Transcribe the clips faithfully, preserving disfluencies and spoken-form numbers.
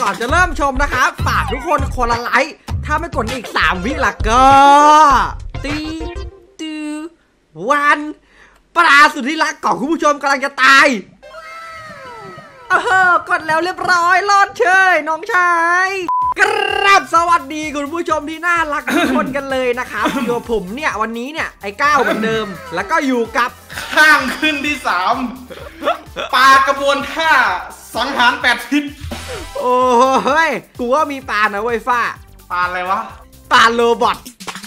ก่อนจะเริ่มชมนะครับฝากทุกคนคนละไลค์ถ้าไม่กดอีกสามวิล่ะก็ตีตูวันปลาสุดที่รักของคุณผู้ชมกำลังจะตายเออกดแล้วเรียบร้อยรอดเชยน้องชายกราบสวัสดีคุณผู้ชมที่น่ารักทุกคนกันเลยนะครับอยู่ผมเนี่ยวันนี้เนี่ยไอ้ก้าวเหมือนเดิมแล้วก็อยู่กับข้างขึ้นที่สามปลากระบวนท่าสังหารแปดทิศโอ้เฮ้ยกูว่ามีปลานะเว้ยฟ้าปลาอะไรวะปลาโรบอท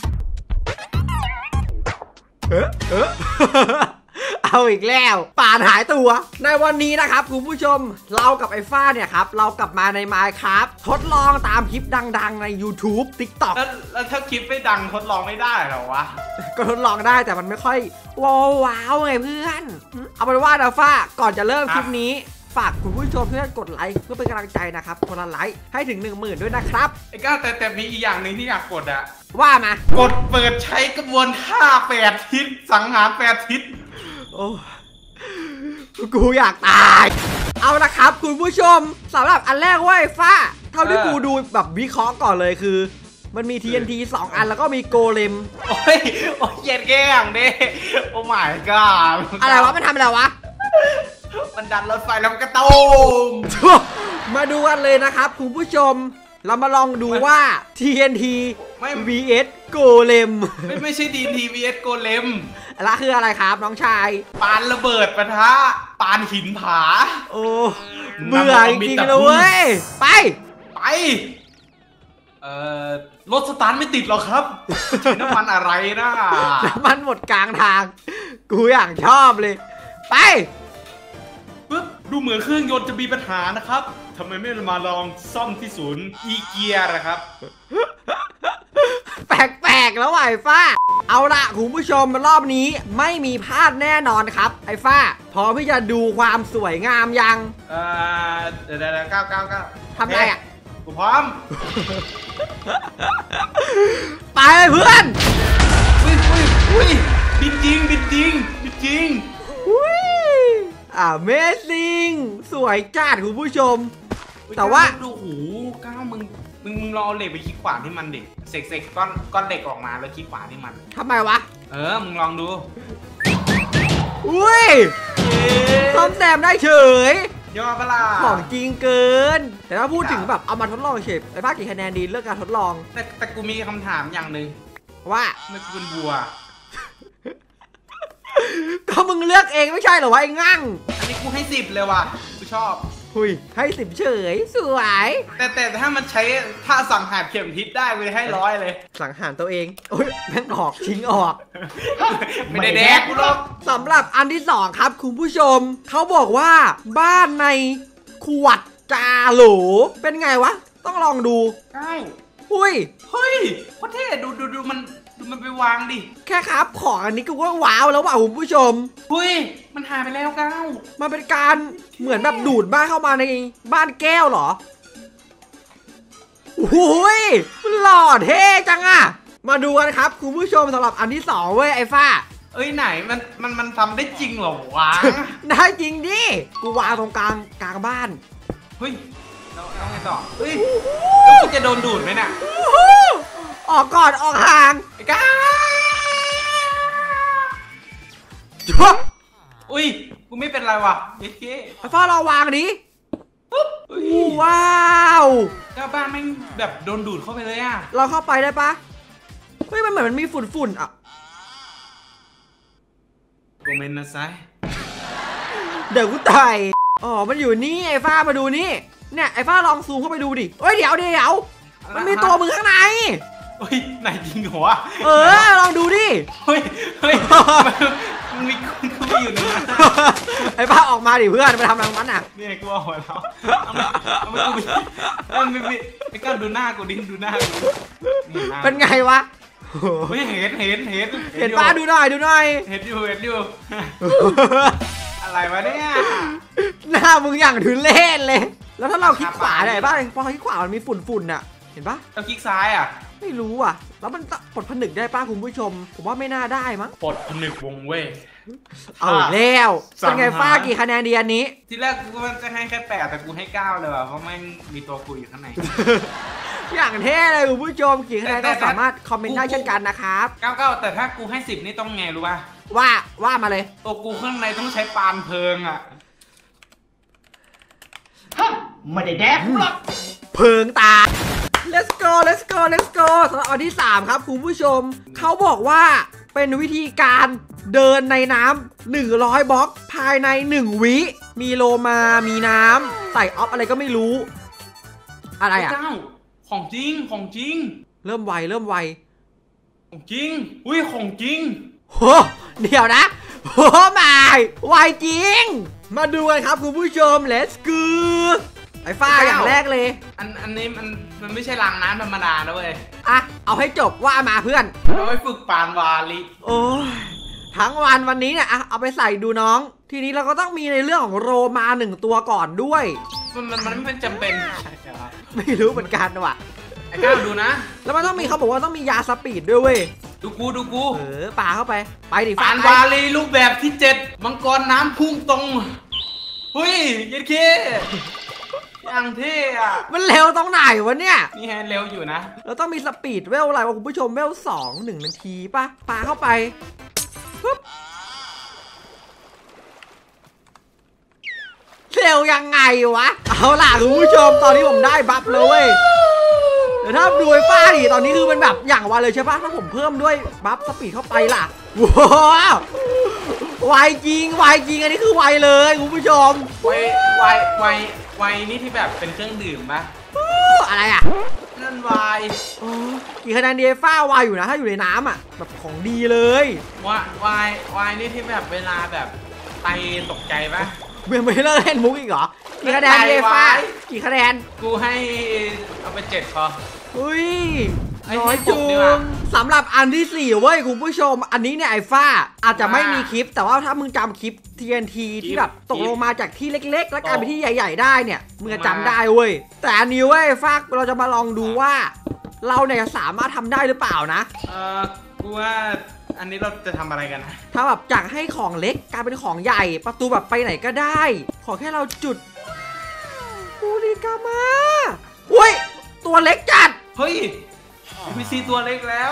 เออเออเอาอีกแล้วป่านหายตัวในวันนี้นะครับคุณผู้ชมเรากับไอ้ฟ้าเนี่ยครับเรากลับมาใน Minecraft ทดลองตามคลิปดังๆใน YouTube TikTok แล้วแล้วถ้าคลิปไม่ดังทดลองไม่ได้หรอวะก็ทดลองได้แต่มันไม่ค่อยว้าวว้าวไงเพื่อนเอาเป็นว่านะฟ้าก่อนจะเริ่มคลิปนี้ฝากคุณผู้ชมเพื่อนกดไลค์เพื่อเป็นกำลังใจนะครับคนละไลค์ให้ถึง หนึ่งหมื่น ด้วยนะครับไอ้ก้าแต่แต่มีอีกอย่างหนึ่งที่อยากกดอะว่ามากดเปิดใช้กระบวนท่าแปดทิศสังหารแปดทิศโอ้กูอยากตายเอาละครับคุณผู้ชมสำหรับอันแรกว่าไอ้ฟ้าเท่าที่กูดูแบบวิเคราะห์ก่อนเลยคือมันมี ที เอ็น ที สองอันแล้วก็มีโกเลมโอ้ยโอ้ยเย็ดแก่งดิโอ้ my god อะไรวะมันทำอะไรวะมันดันรถไฟแล้วมันก็ตูมมาดูกันเลยนะครับคุณผู้ชมเรามาลองดูว่า ที เอ็น ที วี เอส โกเลมไม่ไม่ใช่ ที เอ็น ที วี เอส โกเลมละคืออะไรครับน้องชายปานระเบิดปะทะปานหินผาโอ้เบื่อจริงๆเลยเว้ยไปไปเอ่อรถสตาร์ทไม่ติดหรอครับใช้น้ำมันอะไรนะน้ำมันหมดกลางทางกูอย่างชอบเลยไปปึ๊บดูเหมือนเครื่องยนต์จะมีปัญหานะครับทำไมไม่มาลองซ่อมที่ศูนย์อีเกียร์นะครับแปลกๆแล้วไอ้ฟ้าเอาละคุณผู้ชมรอบนี้ไม่มีพลาดแน่นอนครับไอ้ฟ้าพร้อมที่จะดูความสวยงามยังเอ่อเดี๋ยวเดี๋ยวเก้าเก้าเก้าทำไรอ่ะกูพร้อมไปเพื่อนอุ้ยอุ้ยอุ้ยบินจริงบินจริงบินจริงอุ้ยAmazing สวยจัดคุณผู้ชมแต่ว่าดูหูก้าวมึงมึงมึงรอเหล็กไปคลิกขวาที่มันเด็กเสกเสกก้อนก้อนเหล็กออกมาแล้วคลิกขวาที่มันทำไมวะเออมึงลองดูอุ้ยซ่อมแซมได้เฉยยอดปะล่ะของจริงเกินแต่ถ้าพูดถึงแบบเอามาทดลองเฉยไอ้ภาคกี่คะแนนดีเรื่องการทดลองแต่แต่กูมีคำถามอย่างหนึ่งว่าไม่กูเป็นบัวก็มึงเลือกเองไม่ใช่เหรอวะไอ้งั่งอันนี้กูให้สิบเลยว่ะกูชอบหุยให้สิบเฉยสวยแต่แต่ถ้ามันใช้ท่าสังหารเข็มทิศได้กูให้ร้อยเลยสังหารตัวเองโอ้ยแม่งออกทิ้งออกไม่ได้แดกกูหรอกสำหรับอันที่สองครับคุณผู้ชมเขาบอกว่าบ้านในขวดจาโหลเป็นไงวะต้องลองดูใช่หุยเฮ้ยโคตรเท่ดูดูดูมันดูมันไปวางดิแค่ครับของอันนี้ก็ว่าว้าวแล้วว่ะคุณผู้ชมเฮ้ยมันหายไปแล้วก้าวมันเป็นการเหมือนแบบดูดบ้านเข้ามาในบ้านแก้วเหรอโอ้ยหล่อเท่จังอะมาดูกันครับคุณผู้ชมสำหรับอันที่สองเว้ยไอ้ฟ้าเอ้ยไหนมันมันมันทำได้จริงเหรอวะได้จริงดิกูวางตรงกลางกลางบ้านเฮ้ยแล้วแล้วไงต่อเฮ้ยแล้วกูจะโดนดูดไหมเนี่ยออกก่อนออกห่างไอ้ก้าอุ้ยกูไม่เป็นไรวะเย้เย้ไอ้ฟ้าเราวางดิว้าวเจ้าบ้านไม่แบบโดนดูดเข้าไปเลยอะเราเข้าไปได้ปะเฮ้ยมันเหมือนมันมีฝุ่นฝุ่นอ่ะโกเมนนะไซเดี๋ยวกูตายอ๋อมันอยู่นี่ไอ้ฟ้ามาดูนี่เนี่ยไอ้ฟ้าลองซูมเข้าไปดูดิเฮ้ยเดี๋ยวเดี๋ยวมันมีตัวมึงข้างในเฮ้ยไหนจริงเหรอวะเออลองดูดิเฮ้ยเฮ้ยมันมีคนเข้าไปอยู่ในนั้นไอ้ป้าออกมาดิเพื่อนไปทำอะไรมันอ่ะนี่กูเอาไว้แล้วเอาไม่กูไม่ไม่ไอ้ก้าวดูหน้ากูดิดูหน้ากูเป็นไงวะเฮ้ยเห็นเห็นเห็นเห็นป้าดูหน่อยดูหน่อยเห็นอยู่เห็นอยู่อะไรวะเนี่ยหน้ามึงอย่างถือเล่นเลยแล้วถ้าเราคลิกขวาได้บ้างพอคลิกขวามันมีฝุ่นฝุ่นอ่ะเห็นปะแล้วคลิกซ้ายอ่ะไม่รู้อ่ะแล้วมันปลดผนึกได้ป้าคุณผู้ชมผมว่าไม่น่าได้มั้งปลดผนึกวงเว้ยเอาแล้วเป็นไงฟ้ากี่คะแนนดีอันนี้ทีแรกกูว่าจะให้แค่แปดแต่กูให้เก้าเลยว่ะเพราะแม่งมีตัวกูอยู่ข้างในอย่างเท่เลยคุณผู้ชมกี่คะแนนก็สามารถคอมเมนต์ได้เช่นกันนะครับเก้าเก้าแต่ถ้ากูให้สิบนี่ต้องไงรู้ป่ะว่าว่ามาเลยตัวกูข้างในต้องใช้ปานเพลิงอ่ะไม่ได้แดกหรอกเพลิงตา let's go let's go let's go สำหรับอันที่สามครับคุณผู้ชมเขาบอกว่าเป็นวิธีการเดินในน้ำหนึ่งร้อยบล็อกภายในหนึ่งวิมีโลมามีน้ำใส่ออฟอะไรก็ไม่รู้อะไรอ่ะของจริงของจริงเริ่มไวเริ่มไวของจริงอุ้ยของจริงโหเดี๋ยวนะโหไม่ไวจริงมาดูกันครับคุณผู้ชม let's go ไอ้ฟ้าอย่างแรกเลยอันอันนี้มันมันไม่ใช่รางน้ำธรรมดานะเว้ยอ่ะเอาให้จบว่ามาเพื่อนเอาไว้ฝึกปานวาลิโอ้ทั้งวันวันนี้เนี่ยเอาไปใส่ดูน้องทีนี้เราก็ต้องมีในเรื่องของโรมาหนึ่งตัวก่อนด้วยมันมันมันไม่จำเป็นไม่รู้เหมือนกันว่ะไอ้ก้าวดูนะแล้วมันต้องมีเขาบอกว่าต้องมียาสปีดด้วยเว้ยดูกูดูกูเออป่าเข้าไปไปดิปานวาลีรูปแบบที่เจ็ดมังกรน้ำพุ่งตรงเฮ้ยยัดเคอย่างเท่อะมันเร็วตรงไหนวะเนี่ยนี่ฮะเร็วอยู่นะเราต้องมีสปีดเวลอะไรวะคุณผู้ชมเวลสองหนึ่งนาทีป่ะป่าเข้าไปปุ๊บเร็วยังไงวะเอาล่ะคุณผู้ชมตอนนี้ผมได้บัฟเลยเดี๋ยวถ้าดูไอ้ป้าดิตอนนี้คือเป็นแบบอย่างไวเลยใช่ปะถ้าผมเพิ่มด้วยบัฟสปีดเข้าไปล่ะว้าวไวจริงไวจริงอันนี้คือไวเลยคุณผู้ชมไวไวไวไวนี่ที่แบบเป็นเครื่องดื่มปะอะไรอ่ะนั่นไวกี่คะแนนดีฟ้าไวอยู่นะถ้าอยู่ในน้ำอ่ะแบบของดีเลยว่าไวไวนี่ที่แบบเวลาแบบไปตกใจปะเมื่อไม่เลิกเล่นมุกอีกเหรอกี่คะแนนเยฟ้ากี่คะแนนกูให้เอาไปเจ็ดพออุ้ยน้อยจุงสำหรับอันที่สี่เว้ยคุณผู้ชมอันนี้เนี่ยไอ้ฟ้าอาจจะไม่มีคลิปแต่ว่าถ้ามึงจำคลิป ที เอ็น ที ที่แบบตกลงมาจากที่เล็กๆแล้วกลายเป็นที่ใหญ่ๆได้เนี่ยมึงจะจำได้เว้ยแต่อันนี้เว้ยฟ้าเราจะมาลองดูว่าเราเนี่ยสามารถทำได้หรือเปล่านะเออกูว่าอันนี้เราจะทำอะไรกันนะถ้าแบบจากให้ของเล็กกลายเป็นของใหญ่ประตูแบบไปไหนก็ได้ขอแค่เราจุดบูริกามาอุ้ยตัวเล็กจัดเฮ้ยมีซีตัวเล็กแล้ว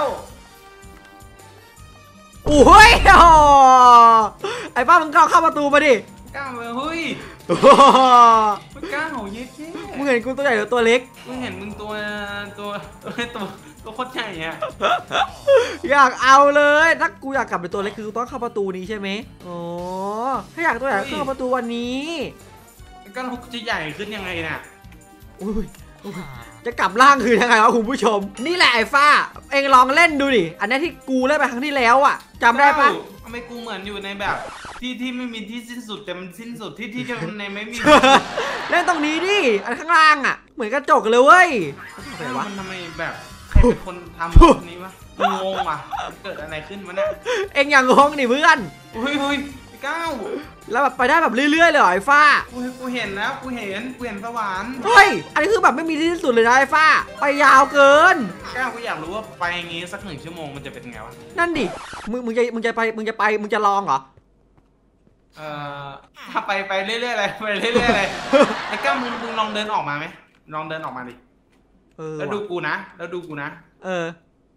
โอ้ยไอ้ป้ามึงก้าวเข้าประตูมาดิก้าวเลยเฮ้ยมึงก้าวเย็ดมึงเห็นกูตัวใหญ่หรือตัวเล็กมึงเห็นมึงตัวตัวตัวตัวโคตรใหญ่อะอยากเอาเลยถ้ากูอยากกลับไปตัวเล็กคือต้องเข้าประตูนี้ใช่ไหมโอ้ถ้าอยากตัวใหญ่เข้าประตูวันนี้ก้าวจะใหญ่ขึ้นยังไงน่ะอุ้ยจะกลับร่างคือยังไงวะคุณผู้ชมนี่แหละไอ้ฟ้าเองลองเล่นดูดิอันนี้ที่กูเล่นไปครั้งที่แล้วอ่ะจำได้ปะทำไมกูเหมือนอยู่ในแบบที่ที่ไม่มีที่สิ้นสุดแต่มันสิ้นสุดที่ที่จะในไม่มีเล่นตรงนี้ดิอันข้างล่างอ่ะเหมือนกระจกเลยเว้ยมันทำไมแบบใครเป็นคนทำแบบนี้วะงงว่ะเกิดอะไรขึ้นวะเนี่ยเองอย่างงงนี่เพื่อนเฮ้ยเฮ้ยก้าวแล้วแบบไปได้แบบเรื่อยๆเลยไอ้ฟ้ากูกูเห็นแล้วกูเห็นกูเห็นสวรรค์เฮ้ยอันนี้คือแบบไม่มีที่สุดเลยนะไอ้ฟ้าไปยาวเกินก้าวกูอยากรู้ว่าไปอย่างงี้สักหนึ่งชั่วโมงมันจะเป็นไงวะนั่นดิมึงมึงจะมึงจะไปมึงจะไปมึงจะลองเหรอเอ่อถ้าไปไปเรื่อยๆเลยไปเรื่อยๆเลยไอ้ก้าวมึงมึงลองเดินออกมาไหมลองเดินออกมาดิแล้วดูกูนะแล้วดูกูนะเออ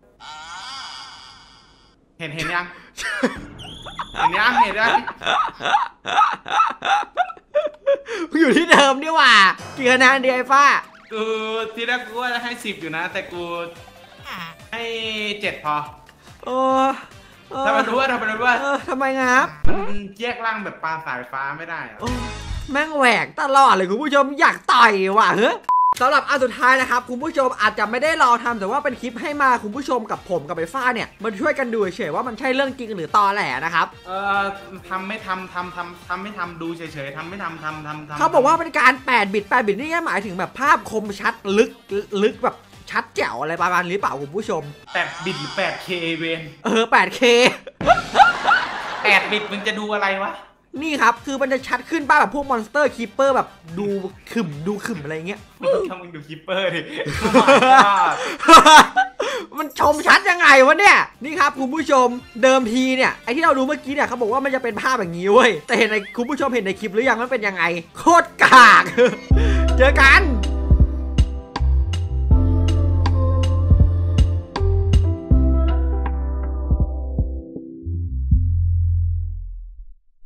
เห็นเห็นยังเห็นยังเห็นยังอยู่ที่เดิมนี่หว่ากี่คะแนนดีไอ้ฟ้ากูทีแรกกูว่าจะให้สิบอยู่นะแต่กูให้เจ็ดพอโอ้ทำไมรู้ว่าทำไมรู้ว่าทำไมงับมันแยกร่างแบบปลาสายฟ้าไม่ได้อะแม่งแหวกตลอดเลยคุณผู้ชมอยากต่อยว่ะเฮ้ยสำหรับอันสุดท้ายนะครับคุณผู้ชมอาจจะไม่ได้รอทำแต่ว่าเป็นคลิปให้มาคุณผู้ชมกับผมกับไอ้ฟ้าเนี่ยมาช่วยกันดูเฉยๆว่ามันใช่เรื่องจริงหรือตอแหลนะครับเอ่อทำไม่ทำทำทำทำไม่ทำดูเฉยๆทำไม่ทำทำทำทำเขาบอกว่าเป็นการแปดบิตแปดบิตนี่หมายถึงแบบภาพคมชัดลึกลึกแบบชัดแจ๋วอะไรประมาณนี้เปล่าคุณผู้ชมแปดบิตหรือแปดเคเวนเออแปดเคแปดบิตมึงจะดูอะไรวะนี่ครับคือมันจะชัดขึ้นป้าแบบพวกมอนสเตอร์คีเปอร์แบบดูขึ้มดูขึ้มอะไรเงี้ยถ้ามึงดูคีเปอร์ดิมันชมชัดยังไงวะเนี่ยนี่ครับคุณผู้ชมเดิมทีเนี่ยไอที่เราดูเมื่อกี้เนี่ยเขาบอกว่ามันจะเป็นภาพแบบนี้เว้ยแต่เห็นในคุณผู้ชมเห็นในคลิปหรือยังมันเป็นยังไงโคตรกาก เจอกัน